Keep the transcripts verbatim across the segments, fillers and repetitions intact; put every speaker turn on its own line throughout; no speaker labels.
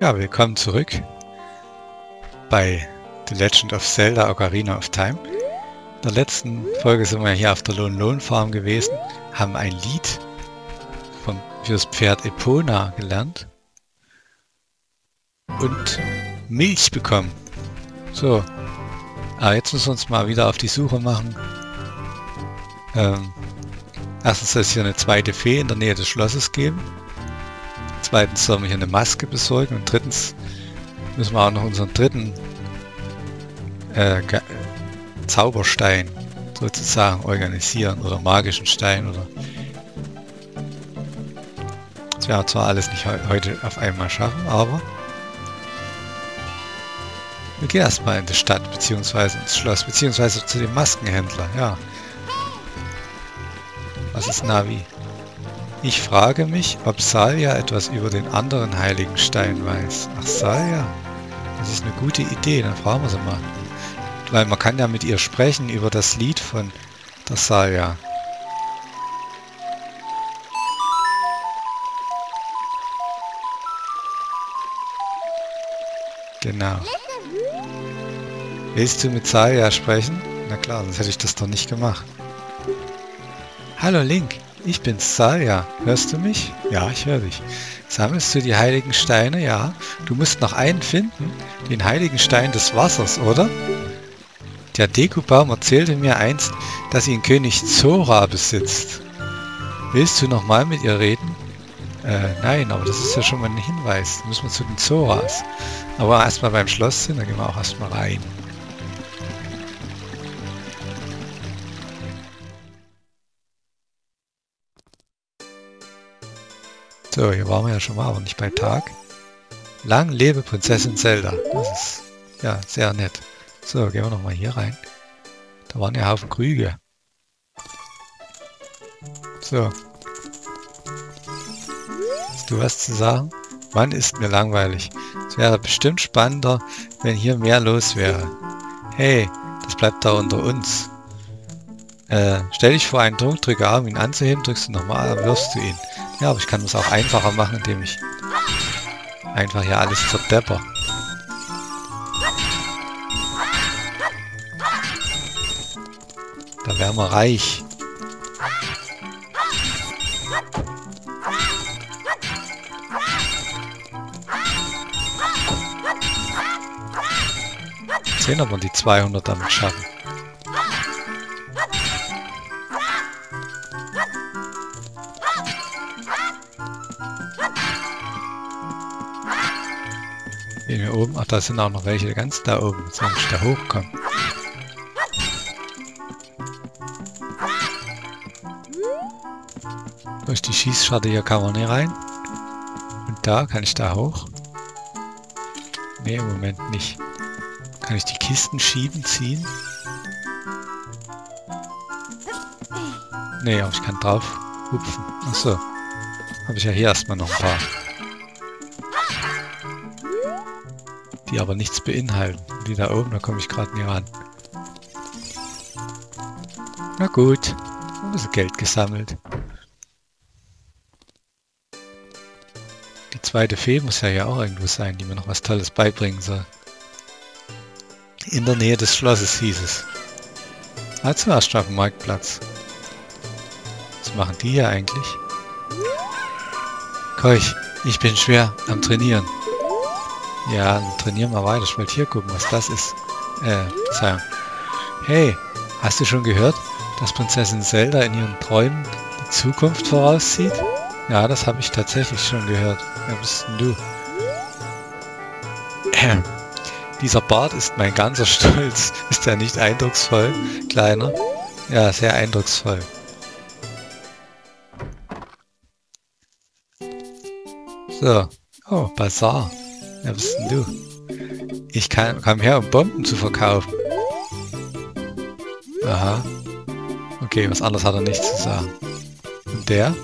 Ja, willkommen zurück bei The Legend of Zelda Ocarina of Time. In der letzten Folge sind wir hier auf der Lone Lone Farm gewesen, haben ein Lied vom, fürs Pferd Epona gelernt und Milch bekommen. So, aber jetzt müssen wir uns mal wieder auf die Suche machen. Ähm, erstens soll es hier eine zweite Fee in der Nähe des Schlosses geben. Zweitens sollen wir hier eine Maske besorgen und drittens müssen wir auch noch unseren dritten äh, Zauberstein sozusagen organisieren oder magischen Stein oder das werden wir zwar alles nicht he heute auf einmal schaffen, aber wir gehen erstmal in die Stadt beziehungsweise ins Schloss beziehungsweise zu dem Maskenhändler. Ja, was ist Navi? Ich frage mich, ob Salia etwas über den anderen heiligen Stein weiß. Ach, Salia? Das ist eine gute Idee, dann fragen wir sie mal. Weil man kann ja mit ihr sprechen über das Lied von der Salia. Genau. Willst du mit Salia sprechen? Na klar, sonst hätte ich das doch nicht gemacht. Hallo Link. Ich bin's, Salia. Hörst du mich? Ja, ich höre dich. Sammelst du die heiligen Steine? Ja. Du musst noch einen finden, den heiligen Stein des Wassers, oder? Der Dekubaum erzählte mir einst, dass ihn König Zora besitzt. Willst du nochmal mit ihr reden? Äh, nein, aber das ist ja schon mal ein Hinweis. Da müssen wir zu den Zoras. Aber erstmal beim Schloss sind, dann gehen wir auch erstmal rein. So, hier waren wir ja schon mal, aber nicht bei Tag. Lang lebe Prinzessin Zelda. Das ist ja sehr nett. So, gehen wir nochmal hier rein. Da waren ja Haufen Krüge. So. Hast du was zu sagen? Mann, ist mir langweilig. Es wäre bestimmt spannender, wenn hier mehr los wäre. Hey, das bleibt da unter uns. Äh, stell dich vor einen Druck, drücke A, um ihn anzuheben, drückst du nochmal, dann wirfst du ihn. Ja, aber ich kann das auch einfacher machen, indem ich einfach hier alles zerdepper. Da wären wir reich. Sehen, ob wir die zweihundert damit schaffen. Gehen wir oben. Ach, da sind auch noch welche ganz da oben. Jetzt soll ich da hochkommen. Durch die Schießscharte hier kann man nicht rein. Und da kann ich da hoch. Ne, im Moment nicht. Kann ich die Kisten schieben, ziehen? Ne, aber ich kann drauf hupfen. Achso. Habe ich ja hier erstmal noch ein paar. Die aber nichts beinhalten. Die da oben, da komme ich gerade nicht ran. Na gut, ein bisschen Geld gesammelt. Die zweite Fee muss ja hier auch irgendwo sein, die mir noch was Tolles beibringen soll. In der Nähe des Schlosses hieß es. Ah, zuerst auf dem Marktplatz. Was machen die hier eigentlich? Keuch, ich bin schwer am Trainieren. Ja, dann trainieren wir weiter. Ich wollte hier gucken, was das ist. Äh, Verzeihung. Hey, hast du schon gehört, dass Prinzessin Zelda in ihren Träumen die Zukunft voraussieht? Ja, das habe ich tatsächlich schon gehört. Wer bist denn du? Ähm, dieser Bart ist mein ganzer Stolz. Ist der nicht eindrucksvoll, Kleiner? Ja, sehr eindrucksvoll. So. Oh, Bazar. Wer bist denn du? Ich kann, kam her, um Bomben zu verkaufen. Aha. Okay, was anderes hat er nicht zu sagen. Und der?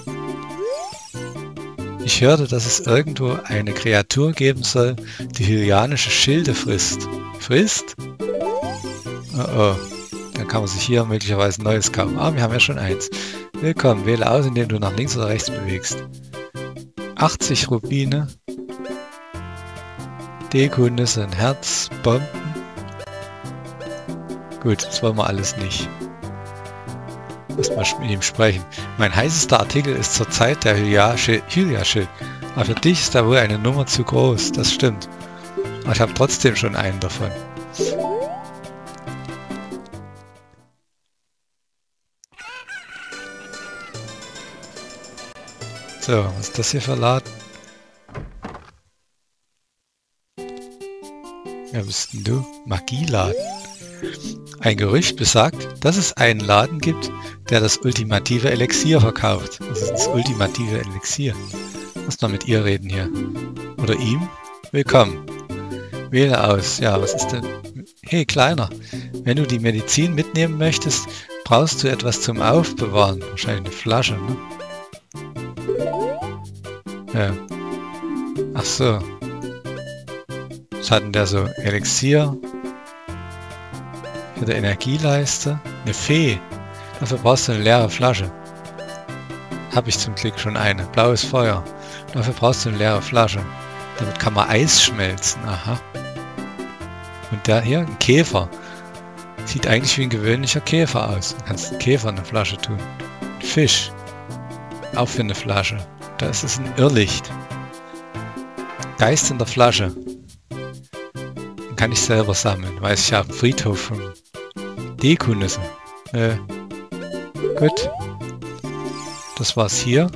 Ich hörte, dass es irgendwo eine Kreatur geben soll, die hylianische Schilde frisst. Frisst? Oh oh. Dann kann man sich hier möglicherweise ein neues kaufen. Ah, wir haben ja schon eins. Willkommen, wähle aus, indem du nach links oder rechts bewegst. achtzig Rubine. Dekunüsse, ein Herz, Bomben. Gut, das wollen wir alles nicht. Erstmal mit ihm sprechen. Mein heißester Artikel ist zurzeit der Hylia-Schild. Aber für dich ist da wohl eine Nummer zu groß. Das stimmt. Aber ich habe trotzdem schon einen davon. So, was ist das hier für Laden? Wer bist denn du? Magieladen. Ein Gerücht besagt, dass es einen Laden gibt, der das ultimative Elixier verkauft. Das ist das ultimative Elixier. Lass mal mit ihr reden hier. Oder ihm? Willkommen. Wähle aus. Ja, was ist denn? Hey, Kleiner. Wenn du die Medizin mitnehmen möchtest, brauchst du etwas zum Aufbewahren. Wahrscheinlich eine Flasche, ne? Ja. Ach so. Was hat denn der so? Elixier. Für die Energieleiste. Eine Fee. Dafür brauchst du eine leere Flasche. Habe ich zum Glück schon eine. Blaues Feuer. Dafür brauchst du eine leere Flasche. Damit kann man Eis schmelzen. Aha. Und der hier, ein Käfer. Sieht eigentlich wie ein gewöhnlicher Käfer aus. Du kannst einen Käfer in eine Flasche tun. Ein Fisch. Auch für eine Flasche. Da ist es ein Irrlicht. Geist in der Flasche. Den kann ich selber sammeln. Weiß ich habe einen Friedhof von Dekunüssen. Äh. Gut. Das war's hier.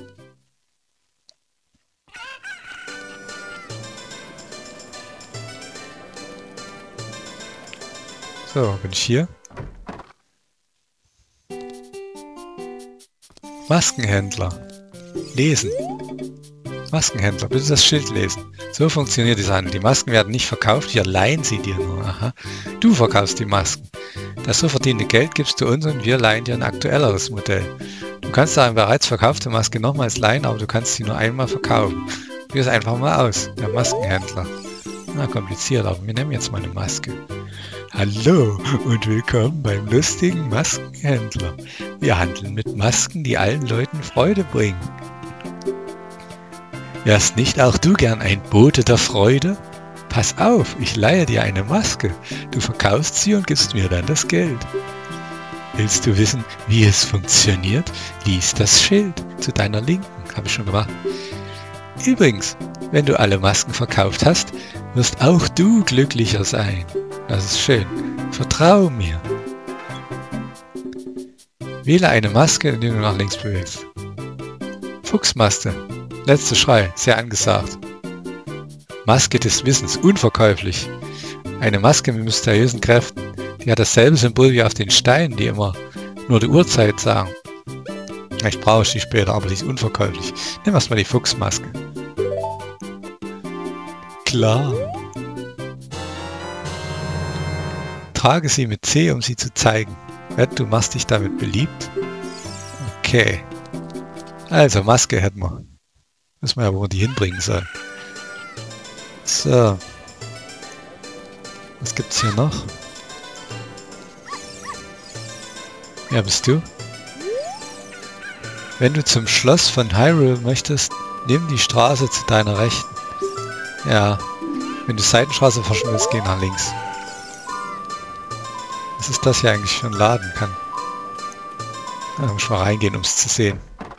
So, bin ich hier. Maskenhändler. Lesen. Maskenhändler, bitte das Schild lesen. So funktioniert dieser Handel. Die Masken werden nicht verkauft, wir leihen sie dir nur. Aha. Du verkaufst die Masken. Das so verdiente Geld gibst du uns und wir leihen dir ein aktuelleres Modell. Du kannst eine bereits verkaufte Maske nochmals leihen, aber du kannst sie nur einmal verkaufen. Probier es einfach mal aus. Der Maskenhändler. Na, kompliziert, aber wir nehmen jetzt mal eine Maske. Hallo und willkommen beim lustigen Maskenhändler. Wir handeln mit Masken, die allen Leuten Freude bringen. Wärst nicht auch du gern ein Bote der Freude? Pass auf, ich leihe dir eine Maske. Du verkaufst sie und gibst mir dann das Geld. Willst du wissen, wie es funktioniert? Lies das Schild zu deiner Linken. Habe ich schon gemacht. Übrigens, wenn du alle Masken verkauft hast, wirst auch du glücklicher sein. Das ist schön. Vertrau mir. Wähle eine Maske, indem du nach links bewegst. Fuchsmaske. Letzter Schrei. Sehr angesagt. Maske des Wissens. Unverkäuflich. Eine Maske mit mysteriösen Kräften. Die hat dasselbe Symbol wie auf den Steinen, die immer nur die Uhrzeit sagen. Vielleicht brauche ich die später, aber die ist unverkäuflich. Nimm erstmal die Fuchsmaske. Klar. Trage sie mit C, um sie zu zeigen. Wett, du machst dich damit beliebt? Okay. Also, Maske hätten wir. Wissen wir ja, wo wir die hinbringen sollen. So. Was gibt's hier noch? Wer bist du? Wenn du zum Schloss von Hyrule möchtest, nimm die Straße zu deiner Rechten. Ja. Wenn du Seitenstraße verschwindest, geh nach links. Was ist das hier eigentlich für ein Laden kann? Da muss ich mal reingehen, um es zu sehen.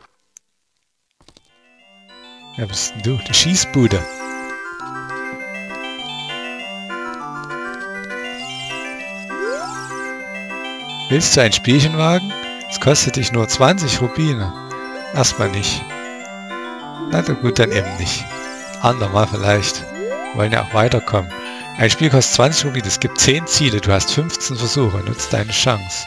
Wer bist denn du? Die Schießbude. Willst du ein Spielchen wagen? Es kostet dich nur zwanzig Rubine. Erstmal nicht. Na gut, dann eben nicht. Andermal vielleicht. Wir wollen ja auch weiterkommen. Ein Spiel kostet zwanzig Rubine, es gibt zehn Ziele, du hast fünfzehn Versuche, nutz deine Chance.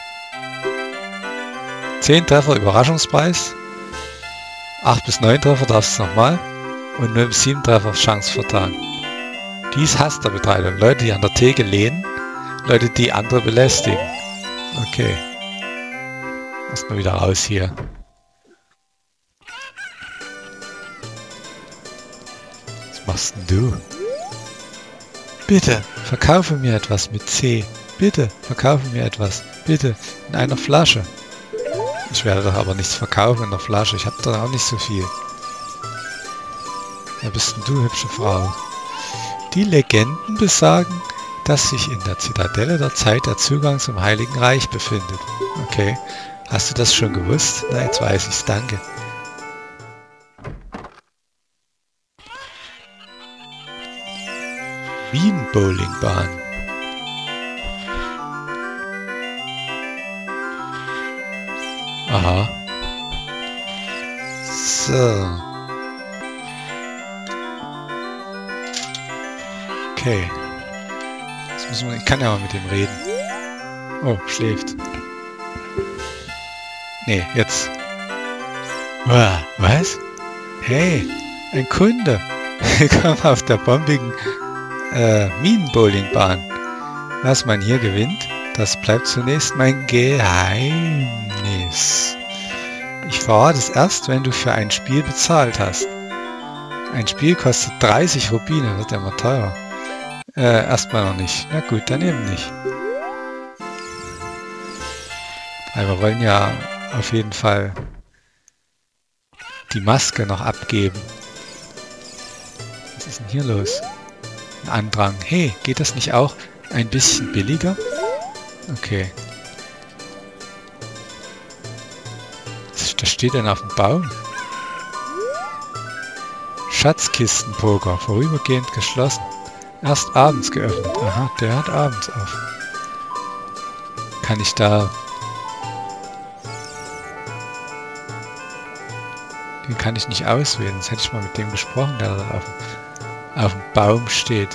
zehn Treffer Überraschungspreis, acht bis neun Treffer darfst du nochmal und null bis sieben Treffer Chance vertan. Dies hasst der Betreiber, Leute, die an der Theke lehnen, Leute, die andere belästigen. Okay. Erstmal wieder raus hier. Was machst denn du? Bitte, verkaufe mir etwas mit C. Bitte, verkaufe mir etwas. Bitte, in einer Flasche. Ich werde doch aber nichts verkaufen in der Flasche. Ich habe doch auch nicht so viel. Wer bist denn du, hübsche Frau? Die Legenden besagen, dass sich in der Zitadelle der Zeit der Zugang zum Heiligen Reich befindet. Okay. Hast du das schon gewusst? Na, jetzt weiß ich's. Danke. Wien-Bowlingbahn. Aha. So. Okay. Jetzt muss man, ich kann ja mal mit ihm reden. Oh, schläft. Nee, jetzt. Wow, was? Hey, ein Kunde. Willkommen auf der bombigen äh, Minen-Bowlingbahn. Was man hier gewinnt, das bleibt zunächst mein Geheimnis. Ich verrate es erst, wenn du für ein Spiel bezahlt hast. Ein Spiel kostet dreißig Rubine, wird ja mal teuer. Äh, erstmal noch nicht. Na gut, dann eben nicht. Aber wir wollen ja auf jeden Fall die Maske noch abgeben. Was ist denn hier los? Ein Andrang. Hey, geht das nicht auch ein bisschen billiger? Okay. Das steht dann auf dem Baum. Schatzkistenpoker, vorübergehend geschlossen. Erst abends geöffnet. Aha, der hat abends auf. Kann ich da... Den kann ich nicht auswählen. Sonst hätte ich mal mit dem gesprochen, der da auf, auf dem Baum steht.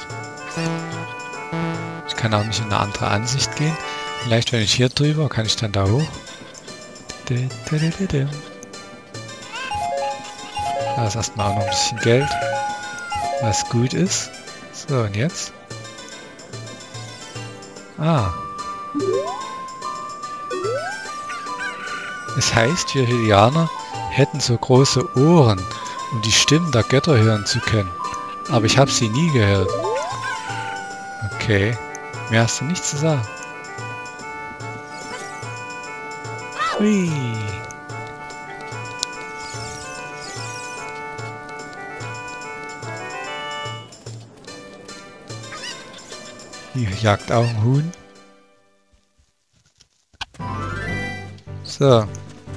Ich kann auch nicht in eine andere Ansicht gehen. Vielleicht, wenn ich hier drüber, kann ich dann da hoch. Da ist erstmal auch noch ein bisschen Geld, was gut ist. So, und jetzt? Ah. Es heißt, wir Hylianer hätten so große Ohren, um die Stimmen der Götter hören zu können. Aber ich habe sie nie gehört. Okay. Mehr hast du nicht zu sagen. Hui. Hier jagt auch ein Huhn. So.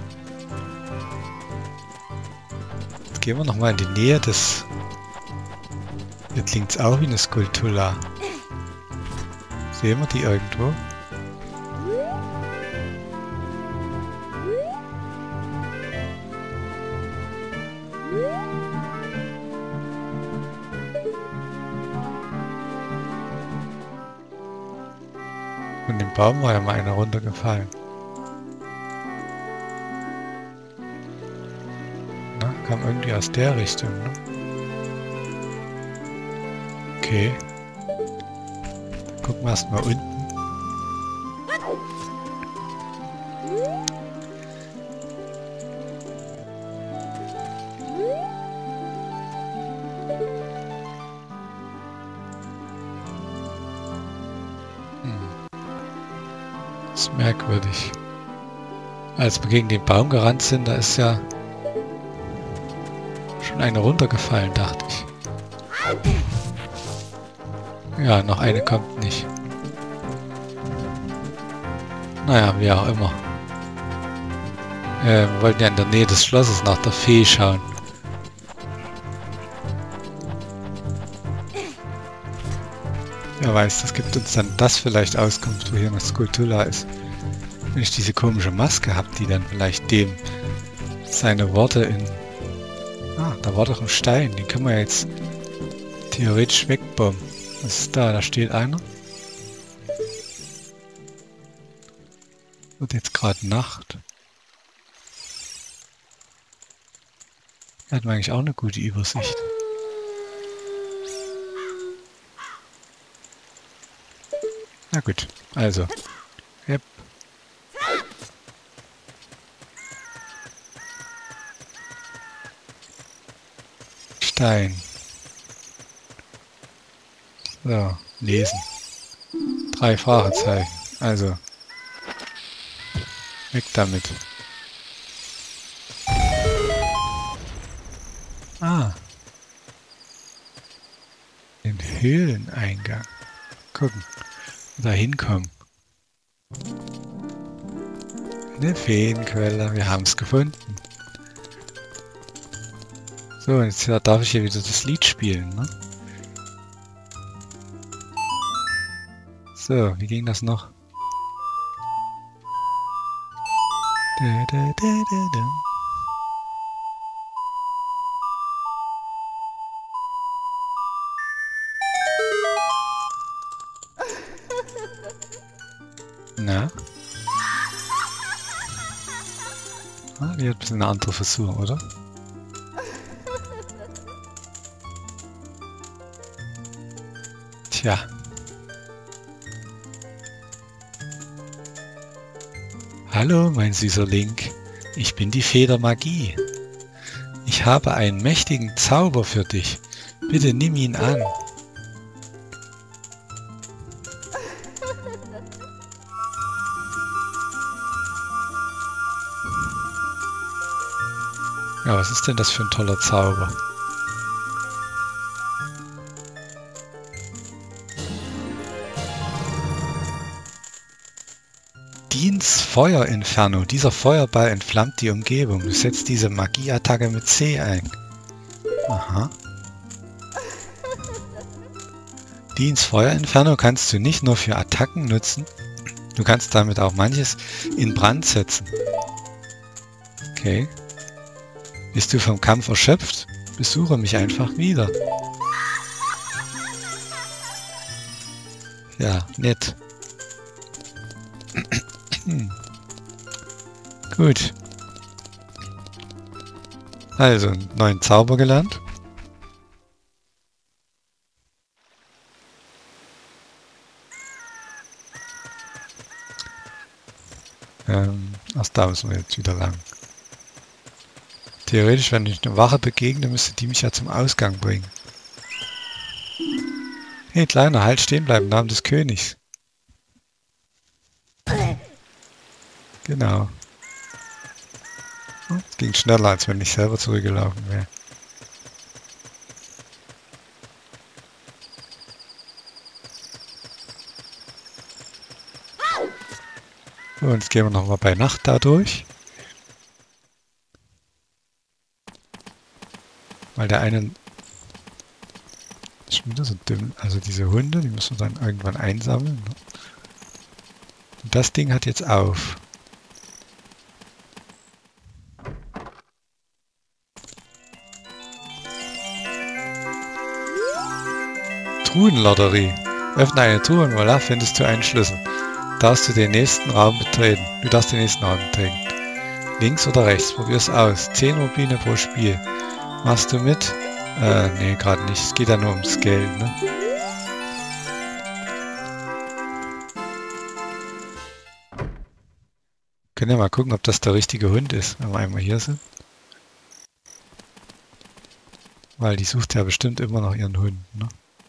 Jetzt gehen wir nochmal in die Nähe des... Hier klingt es auch wie eine Skulptura. Sehen wir die irgendwo? Von dem Baum war ja mal einer runtergefallen. Na, kam irgendwie aus der Richtung, ne? Okay. Dann gucken wir erstmal unten. Das ist merkwürdig. Als wir gegen den Baum gerannt sind, da ist ja schon eine runtergefallen, dachte ich. Ja, noch eine kommt nicht. Naja, wie auch immer. Äh, wir wollten ja in der Nähe des Schlosses nach der Fee schauen. Wer weiß, das gibt uns dann das vielleicht Auskunft, wo hier eine Skulptura ist. Wenn ich diese komische Maske habe, die dann vielleicht dem seine Worte in... Ah, da war doch ein Stein, den können wir jetzt theoretisch wegbomben. Was ist da? Da steht einer. Wird jetzt gerade Nacht. Da hat man eigentlich auch eine gute Übersicht. Na gut, also. Yep. Stein. So, lesen. Drei Fragezeichen. Also. Weg damit. Ah. Den Höhleneingang. Gucken. Da hinkommen. Eine Feenquelle. Wir haben es gefunden. So, jetzt darf ich hier wieder das Lied spielen, ne? So, wie ging das noch? Da, da, da, da, da. Na? Ah, die hat ein bisschen eine andere Frisur, oder? Tja. Hallo, mein süßer Link. Ich bin die Fee der Magie. Ich habe einen mächtigen Zauber für dich. Bitte nimm ihn an. Ja, was ist denn das für ein toller Zauber? Deans Feuerinferno. Dieser Feuerball entflammt die Umgebung. Du setzt diese Magieattacke mit C ein. Aha. Deans Feuerinferno kannst du nicht nur für Attacken nutzen. Du kannst damit auch manches in Brand setzen. Okay. Bist du vom Kampf erschöpft? Besuche mich einfach wieder. Ja, nett. Hm. Gut. Also, einen neuen Zauber gelernt. Ähm, ach, da müssen wir jetzt wieder lang. Theoretisch, wenn ich eine Wache begegne, müsste die mich ja zum Ausgang bringen. Hey, Kleiner, halt stehen bleiben, im Namen des Königs. Genau. Es ging schneller, als wenn ich selber zurückgelaufen wäre. So, und jetzt gehen wir nochmal bei Nacht da durch. Weil der eine ist schon wieder so dünn. Also diese Hunde, die müssen wir dann irgendwann einsammeln. Ne? Und das Ding hat jetzt auf. Truhenlotterie. Öffne eine Truhe und voilà, findest du einen Schlüssel. Darfst du den nächsten Raum betreten. Du darfst den nächsten Raum betreten. Links oder rechts, probier's aus. zehn Rubine pro Spiel. Machst du mit? Äh, nee, gerade nicht. Es geht ja nur ums Geld, ne? Können ja mal gucken, ob das der richtige Hund ist, wenn wir einmal hier sind. Weil die sucht ja bestimmt immer noch ihren Hund, ne?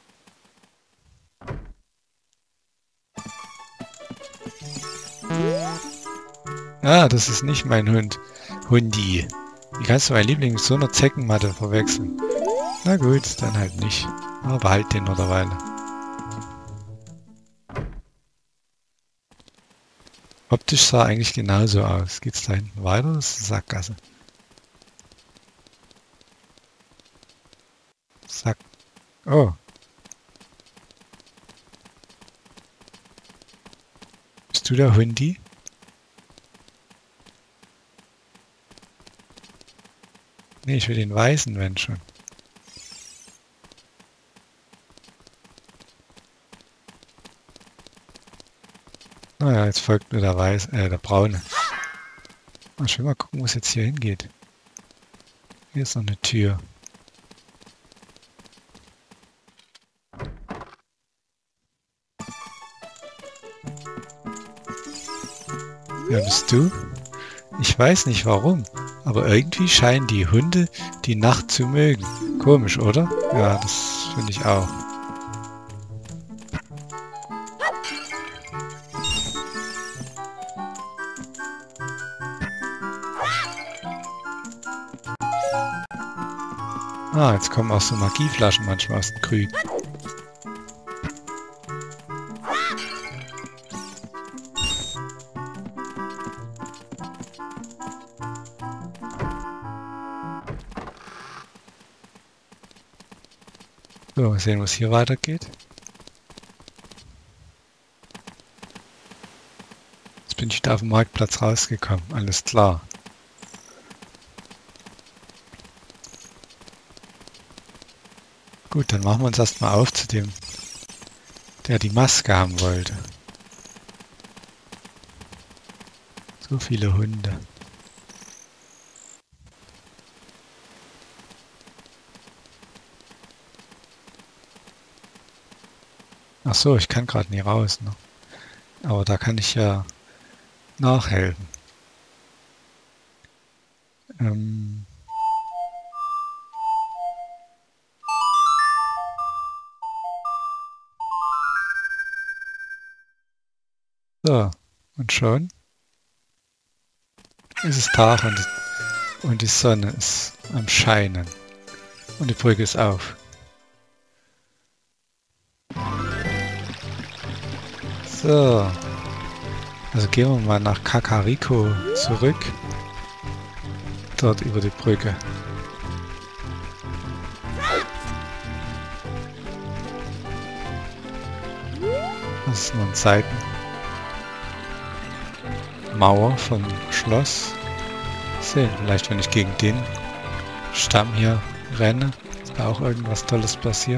Ah, das ist nicht mein Hund. Hundi. Wie kannst du meinen Liebling mit so einer Zeckenmatte verwechseln? Na gut, dann halt nicht. Aber behalt den noch eine Weile. Optisch sah eigentlich genauso aus. Geht's da hinten weiter? Das ist eine Sackgasse. Sack. Oh. Bist du der Hundi? Nee, ich will den weißen, wenn schon. Naja, jetzt folgt mir der weiß, äh, der braune. Mal schön mal gucken, wo es jetzt hier hingeht. Hier ist noch eine Tür. Wer bist du? Ich weiß nicht warum, aber irgendwie scheinen die Hunde die Nacht zu mögen. Komisch, oder? Ja, das finde ich auch. Ah, jetzt kommen auch so Magieflaschen manchmal aus dem Grün. So, mal sehen, was hier weitergeht. Jetzt bin ich da auf dem Marktplatz rausgekommen. Alles klar. Gut, dann machen wir uns erstmal auf zu dem, der die Maske haben wollte. So viele Hunde. Ach so, ich kann gerade nie raus, ne? Aber da kann ich ja nachhelfen. Ähm so, und schon ist es Tag und, und die Sonne ist am Scheinen. Und die Brücke ist auf. So. Also gehen wir mal nach Kakariko zurück. Dort über die Brücke. Das ist nur eine Seitenmauer vom Schloss. Sehen, vielleicht wenn ich gegen den Stamm hier renne, ist da auch irgendwas Tolles passiert.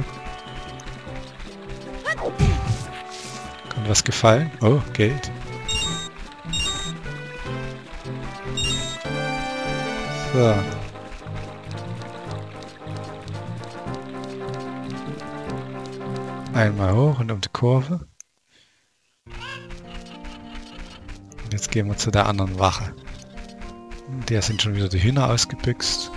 Kommt was gefallen? Oh, Geld. So. Einmal hoch und um die Kurve. Und jetzt gehen wir zu der anderen Wache. Der sind schon wieder die Hühner ausgebüxt.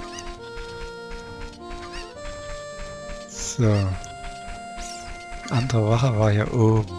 So. Die andere Wache war hier oben.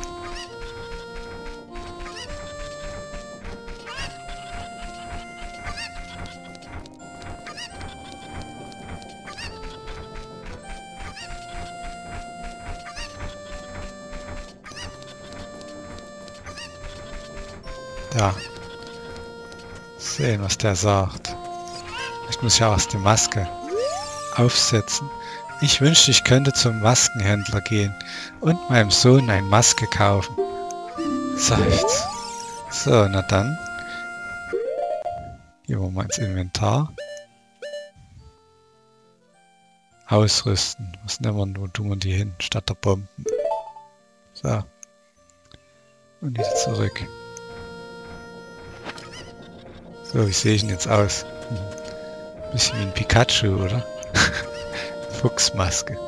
Da. Sehen, was der sagt. Ich muss ja auch die Maske aufsetzen. Ich wünschte, ich könnte zum Maskenhändler gehen und meinem Sohn eine Maske kaufen. Seufzt. So, na dann. Gehen wir mal ins Inventar. Ausrüsten. Was nehmen wir, wo tun wir die hin? Statt der Bomben. So. Und wieder zurück. So, wie sehe ich denn jetzt aus? Hm. Bisschen wie ein Pikachu, oder? Fuchsmaske.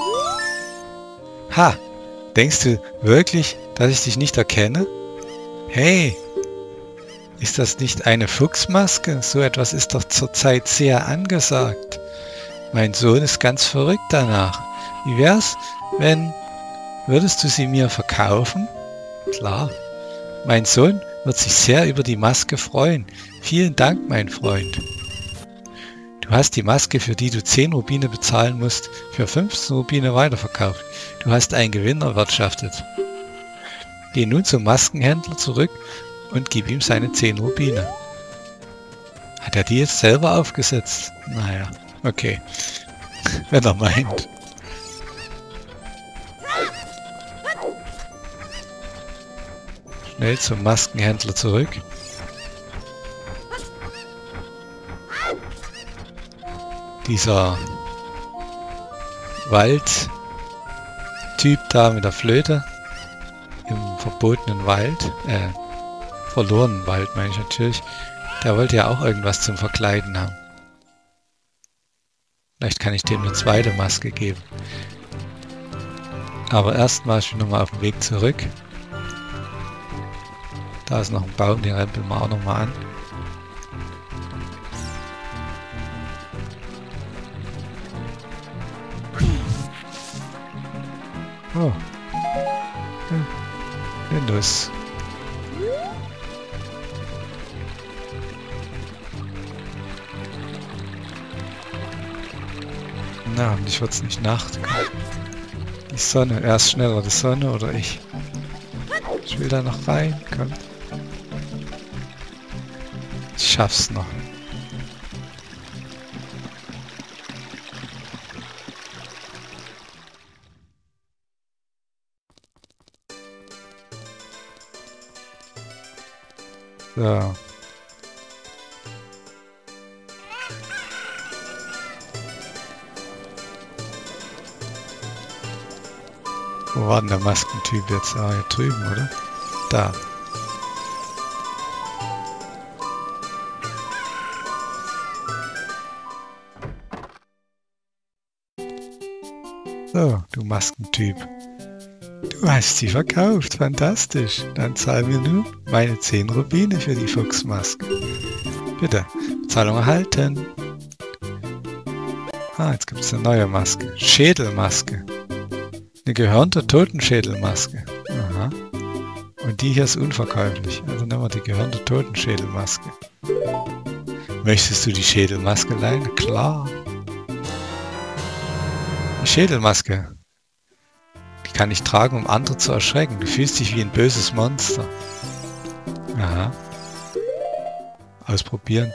Ha! Denkst du wirklich, dass ich dich nicht erkenne? Hey! Ist das nicht eine Fuchsmaske? So etwas ist doch zurzeit sehr angesagt. Mein Sohn ist ganz verrückt danach. Wie wär's, wenn... Würdest du sie mir verkaufen? Klar. Mein Sohn wird sich sehr über die Maske freuen. Vielen Dank, mein Freund. Du hast die Maske, für die du zehn Rubine bezahlen musst, für fünfzehn Rubine weiterverkauft. Du hast einen Gewinn erwirtschaftet. Geh nun zum Maskenhändler zurück und gib ihm seine zehn Rubine. Hat er die jetzt selber aufgesetzt? Naja, okay. Wenn er meint. Schnell zum Maskenhändler zurück. Dieser Waldtyp da mit der Flöte im verbotenen Wald, äh, verlorenen Wald meine ich natürlich, der wollte ja auch irgendwas zum Verkleiden haben. Vielleicht kann ich dem eine zweite Maske geben. Aber erstmal ich bin nochmal auf dem Weg zurück. Da ist noch ein Baum, den rempeln wir auch nochmal an. Oh. Ja. Eine Nuss. Na, hoffentlich wird es nicht Nacht. Die Sonne. Erst schneller die Sonne oder ich? Ich will da noch rein. Komm. Ich schaff's noch. So. Wo war denn der Maskentyp jetzt? Ah, hier drüben, oder? Da. So, du Maskentyp. Du hast sie verkauft, fantastisch. Dann zahl mir nur meine zehn Rubine für die Fuchsmaske. Bitte, Zahlung erhalten. Ah, jetzt gibt es eine neue Maske. Schädelmaske. Eine gehörnte Totenschädelmaske. Aha. Und die hier ist unverkäuflich. Also nehmen wir die gehörnte Totenschädelmaske. Möchtest du die Schädelmaske leihen? Klar. Die Schädelmaske. Die kann ich tragen, um andere zu erschrecken. Du fühlst dich wie ein böses Monster. Aha. Ausprobieren.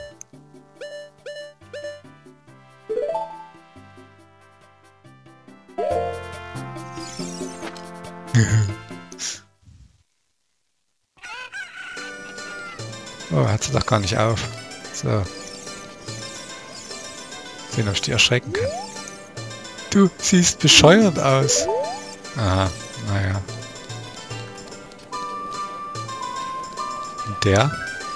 Oh, hat sie doch gar nicht auf. So. Sehen, ob ich die erschrecken kann. Du siehst bescheuert aus. Aha, naja. Und der?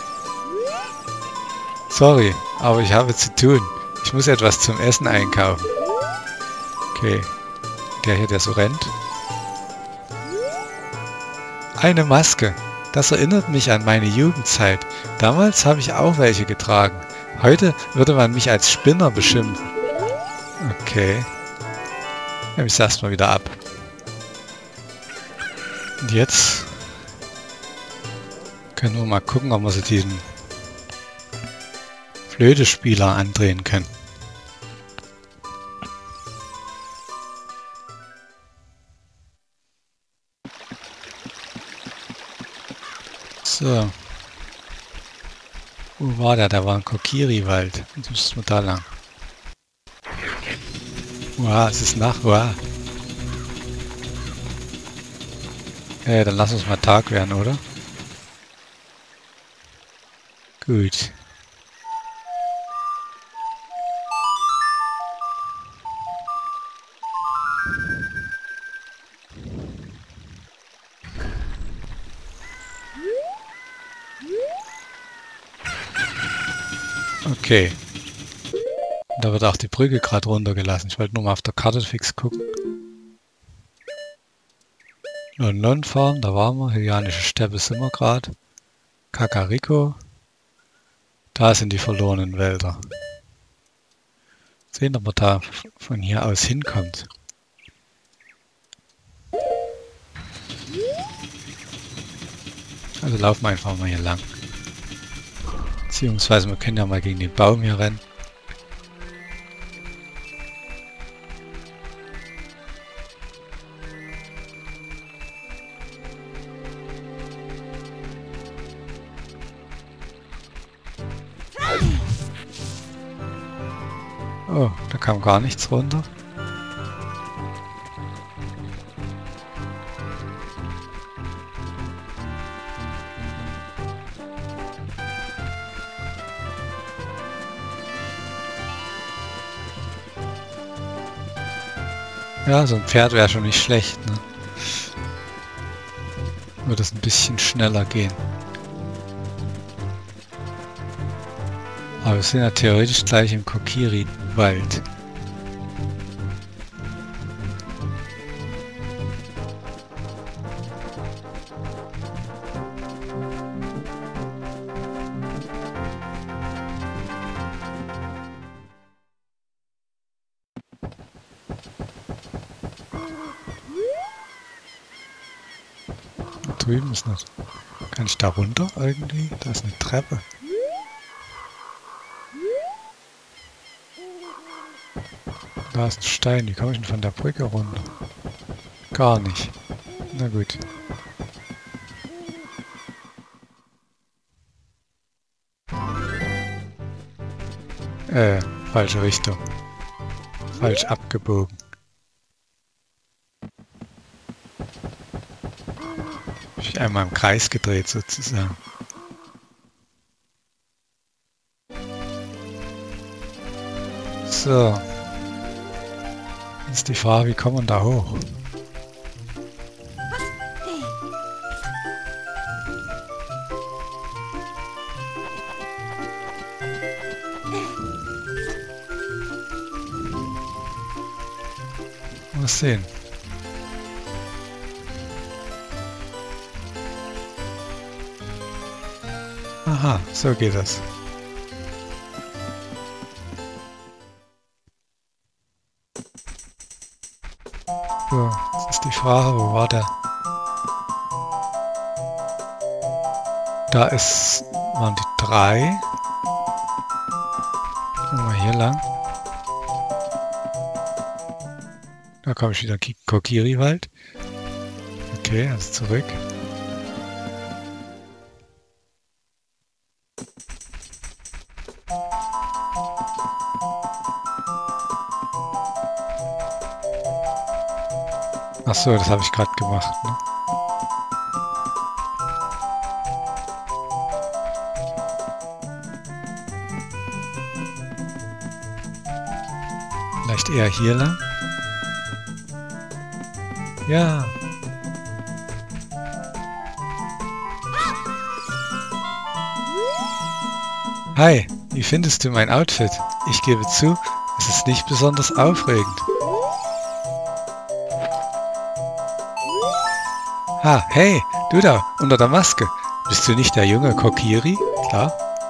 Sorry, aber ich habe zu tun. Ich muss etwas zum Essen einkaufen. Okay. Der hier, der so rennt. Eine Maske. Das erinnert mich an meine Jugendzeit. Damals habe ich auch welche getragen. Heute würde man mich als Spinner beschimpfen. Okay. Nehme ich es erstmal wieder ab. Und jetzt können wir mal gucken, ob wir so diesen Flötespieler andrehen können. So. Wo war der? Da war ein Kokiri-Wald. Jetzt müssen wir da lang. Wow, es ist Nacht. Wow. Äh, dann lass uns mal Tag werden, oder? Gut. Okay. Da wird auch die Brücke gerade runtergelassen. Ich wollte nur mal auf der Karte fix gucken. London fahren, da waren wir. Hylianische Steppe sind wir gerade. Kakariko. Da sind die verlorenen Wälder. Sehen, ob man da von hier aus hinkommt. Also laufen wir einfach mal hier lang. Beziehungsweise wir können ja mal gegen den Baum hier rennen. Oh, da kam gar nichts runter. Ja, so ein Pferd wäre schon nicht schlecht, ne? Würde es ein bisschen schneller gehen. Aber wir sind ja theoretisch gleich im Kokiri-Wald. Da drüben ist noch... Kann ich da runter irgendwie? Da ist eine Treppe. Da ist ein Stein, wie komme ich denn von der Brücke runter? Gar nicht. Na gut. Äh, falsche Richtung. Falsch abgebogen. Hab ich einmal im Kreis gedreht sozusagen. So. Jetzt ist die Frage, wie kommt man da hoch? Mal sehen. Aha, so geht das. So, jetzt ist die Frage, wo war der? Da ist, waren die drei. Gehen wir hier lang. Da komme ich wieder in Kokiri-Wald. Okay, also zurück. Ach so, das habe ich gerade gemacht, ne? Vielleicht eher hier lang? Ja. Hi, wie findest du mein Outfit? Ich gebe zu, es ist nicht besonders aufregend. Ah, hey, du da, unter der Maske. Bist du nicht der junge Kokiri? Klar.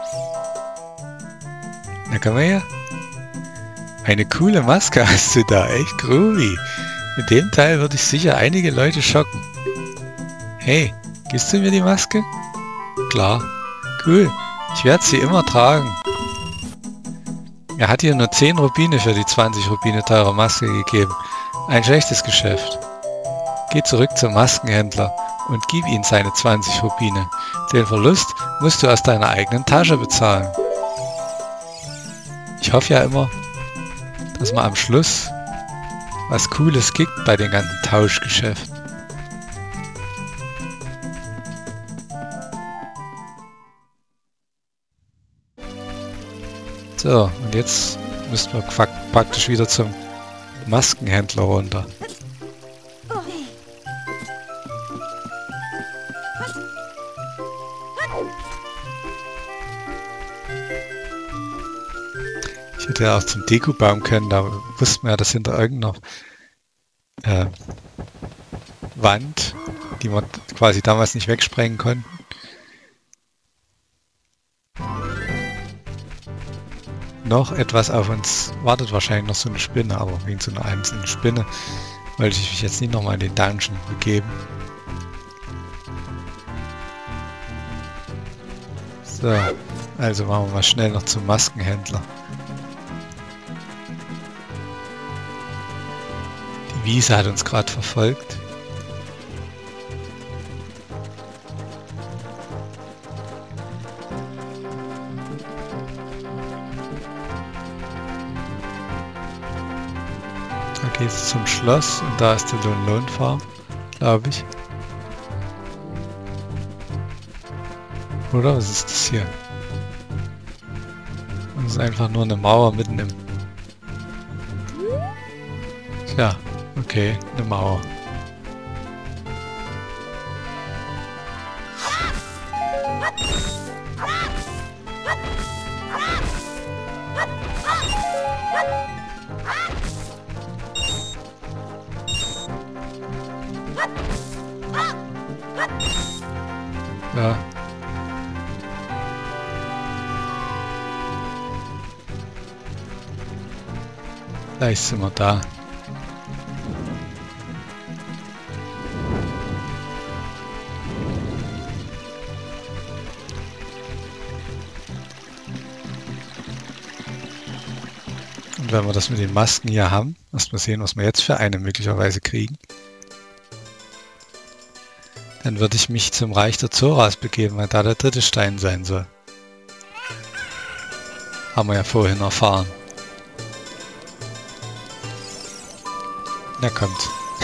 Na, komm mal her. Eine coole Maske hast du da, echt groovy. Mit dem Teil würde ich sicher einige Leute schocken. Hey, gibst du mir die Maske? Klar. Cool, ich werde sie immer tragen. Er hat hier nur zehn Rubine für die zwanzig Rubine teure Maske gegeben. Ein schlechtes Geschäft. Geh zurück zum Maskenhändler und gib ihm seine zwanzig Rubine. Den Verlust musst du aus deiner eigenen Tasche bezahlen. Ich hoffe ja immer, dass man am Schluss was Cooles gibt bei den ganzen Tauschgeschäften. So, und jetzt müssen wir praktisch wieder zum Maskenhändler runter. Ich hätte ja auch zum Dekubaum können, da wussten wir ja, dass hinter irgendeiner äh, Wand, die wir quasi damals nicht wegsprengen konnten. Noch etwas auf uns wartet, wahrscheinlich noch so eine Spinne, aber wegen so einer einzelnen Spinne wollte ich mich jetzt nicht nochmal in den Dungeon begeben. So, also machen wir mal schnell noch zum Maskenhändler. Die Wiese hat uns gerade verfolgt. Da geht es zum Schloss und da ist die Lone Lone Farm, glaube ich. Oder? Was ist das hier? Das ist einfach nur eine Mauer mitten im... Tja, okay, eine Mauer. Ja. Gleich sind wir da. Und wenn wir das mit den Masken hier haben, erstmal sehen, was wir jetzt für eine möglicherweise kriegen, dann würde ich mich zum Reich der Zoras begeben, weil da der dritte Stein sein soll. Haben wir ja vorhin erfahren. Na kommt.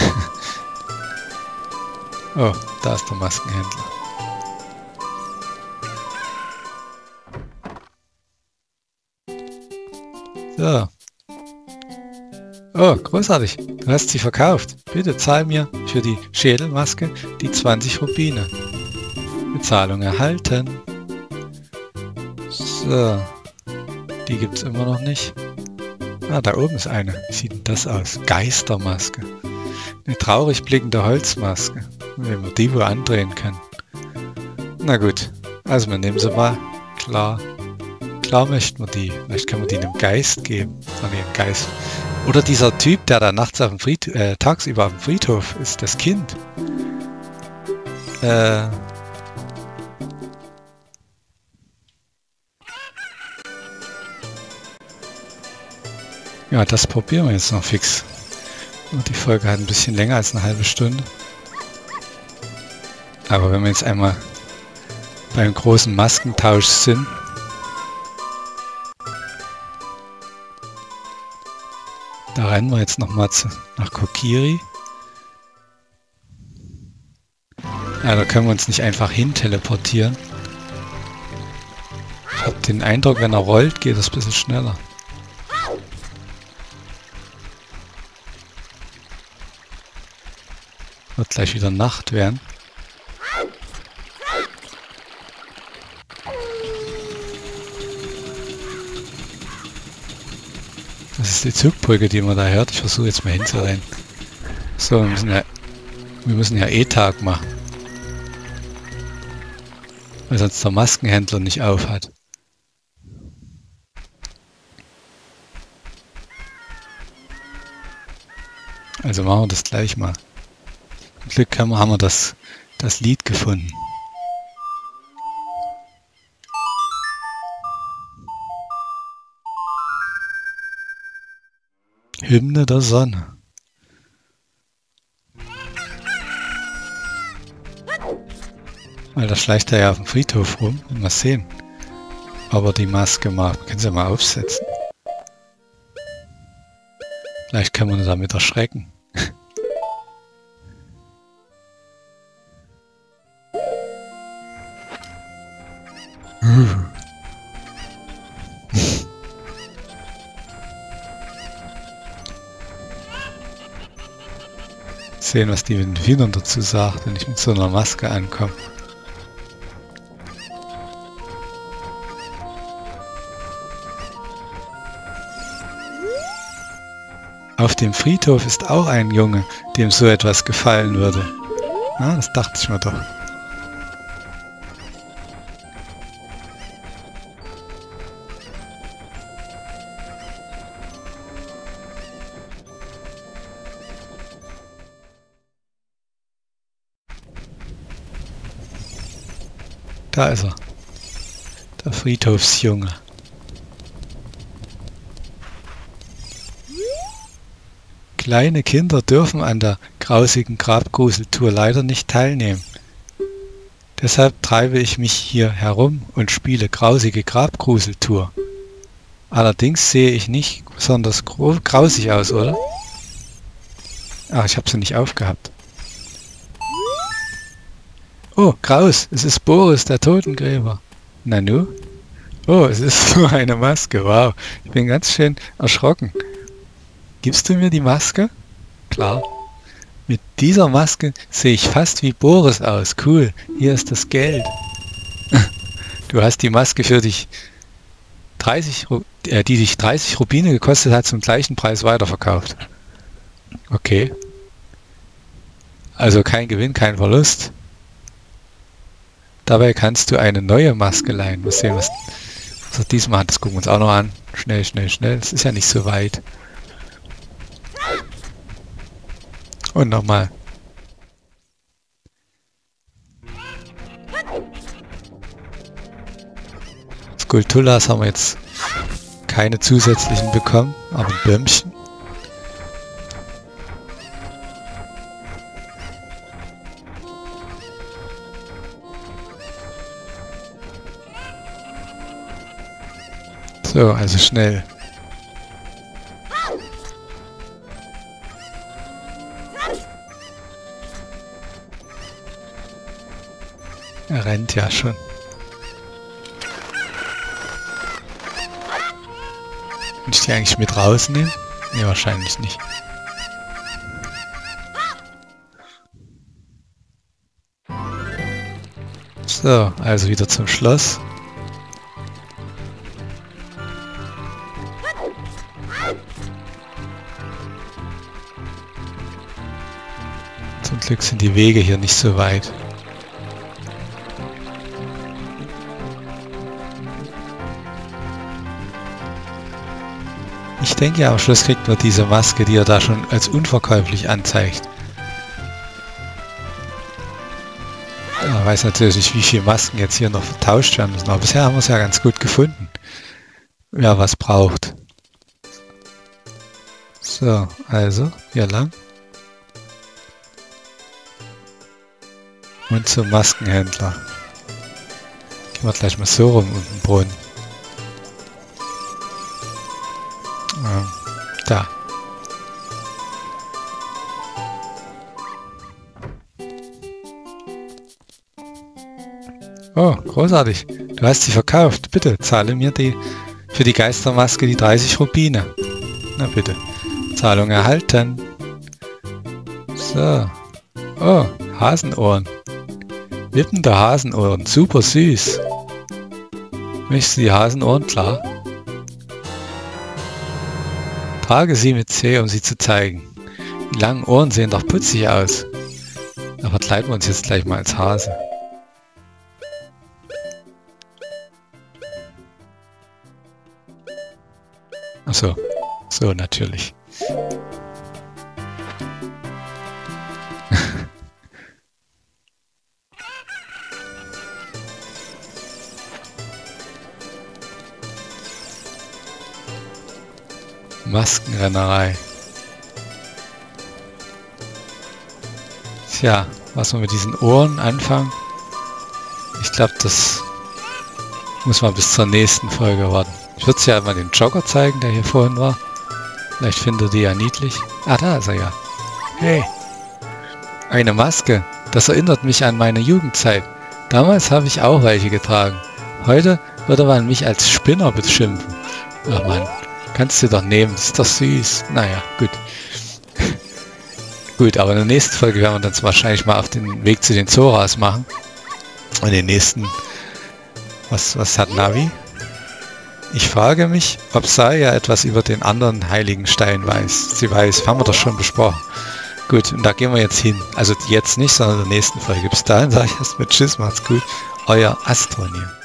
Oh, da ist der Maskenhändler. So, Oh, großartig. Du hast sie verkauft. Bitte zahl mir für die Schädelmaske die zwanzig Rubine. Bezahlung erhalten. So. Die gibt es immer noch nicht. Ah, da oben ist eine. Wie sieht denn das aus? Geistermaske. Eine traurig blickende Holzmaske. Wenn wir die wohl andrehen können. Na gut. Also wir nehmen sie mal. Klar. Klar möchten wir die. Vielleicht können wir die einem Geist geben. Ah, nee, einem Geist. Oder dieser Typ, der da nachts auf dem Friedhof, äh, tagsüber auf dem Friedhof ist, das Kind. Äh... Ja, das probieren wir jetzt noch fix. Und die Folge hat ein bisschen länger als eine halbe Stunde. Aber wenn wir jetzt einmal beim großen Maskentausch sind, da rennen wir jetzt nochmal nach Kokiri. Ja, da können wir uns nicht einfach hin teleportieren. Ich habe den Eindruck, wenn er rollt, geht das ein bisschen schneller. Wird gleich wieder Nacht werden. Das ist die Zugbrücke, die man da hört. Ich versuche jetzt mal hinzurennen. So, wir müssen ja, wir müssen ja eh Tag machen. Weil sonst der Maskenhändler nicht auf hat. Also machen wir das gleich mal. Zum Glück haben wir, haben wir das, das Lied gefunden. Hymne der Sonne. Weil da schleicht er ja auf dem Friedhof rum. Mal sehen, ob er die Maske macht. Können Sie mal aufsetzen. Vielleicht können wir ihn damit erschrecken. Sehen, was die mit den Fingern dazu sagt, wenn ich mit so einer Maske ankomme. Auf dem Friedhof ist auch ein Junge, dem so etwas gefallen würde. Ah, das dachte ich mir doch. Da ist er. Der Friedhofsjunge. Kleine Kinder dürfen an der grausigen Grabgruseltour leider nicht teilnehmen. Deshalb treibe ich mich hier herum und spiele grausige Grabgruseltour. Allerdings sehe ich nicht besonders grausig aus, oder? Ach, ich habe sie nicht aufgehabt. Oh, Graus, es ist Boris, der Totengräber. Nanu? Oh, es ist nur eine Maske. Wow, ich bin ganz schön erschrocken. Gibst du mir die Maske? Klar. Mit dieser Maske sehe ich fast wie Boris aus. Cool, hier ist das Geld. Du hast die Maske für dich dreißig, äh, die dich dreißig Rubine gekostet hat, zum gleichen Preis weiterverkauft. Okay. Also kein Gewinn, kein Verlust. Dabei kannst du eine neue Maske leihen. Mal sehen, was, was er diesmal hat. Das gucken wir uns auch noch an. Schnell, schnell, schnell. Das ist ja nicht so weit. Und nochmal. Skulptulas haben wir jetzt keine zusätzlichen bekommen, aber ein Bömmchen. So, also schnell. Er rennt ja schon. Kann ich die eigentlich mit rausnehmen? Ne, wahrscheinlich nicht. So, also wieder zum Schloss. Zum Glück sind die Wege hier nicht so weit. Ich denke, am Schluss kriegt man diese Maske, die er da schon als unverkäuflich anzeigt. Man weiß natürlich nicht, wie viele Masken jetzt hier noch vertauscht werden müssen, aber bisher haben wir es ja ganz gut gefunden, wer was braucht. So, also hier lang. Und zum Maskenhändler. Gehen wir gleich mal so rum um den Brunnen. Ähm, da. Oh, großartig. Du hast sie verkauft. Bitte, zahle mir die für die Geistermaske die dreißig Rubine. Na bitte. Zahlung erhalten. So. Oh, Hasenohren. Wippende Hasenohren. Super süß. Möchtest du die Hasenohren? Klar. Trage sie mit C, um sie zu zeigen. Die langen Ohren sehen doch putzig aus. Da verkleiden wir uns jetzt gleich mal als Hase. Achso, so natürlich. Maskenrennerei. Tja, was wir mit diesen Ohren anfangen, ich glaube, das muss man bis zur nächsten Folge warten. Ich würde es ja mal den Jogger zeigen, der hier vorhin war. Vielleicht findet ihr die ja niedlich. Ah, da ist er ja. Hey, eine Maske. Das erinnert mich an meine Jugendzeit. Damals habe ich auch welche getragen. Heute würde man mich als Spinner beschimpfen. Ach Mann, kannst du doch nehmen, das ist doch süß. Naja, gut. Gut, aber in der nächsten Folge werden wir uns wahrscheinlich mal auf den Weg zu den Zoras machen. Und den nächsten... Was, was hat Navi? Ich frage mich, ob Saya etwas über den anderen heiligen Stein weiß. Sie weiß, haben wir doch schon besprochen. Gut, und da gehen wir jetzt hin. Also jetzt nicht, sondern in der nächsten Folge. Bis dahin sage ich erstmal Tschüss, macht's gut. Euer Astronier.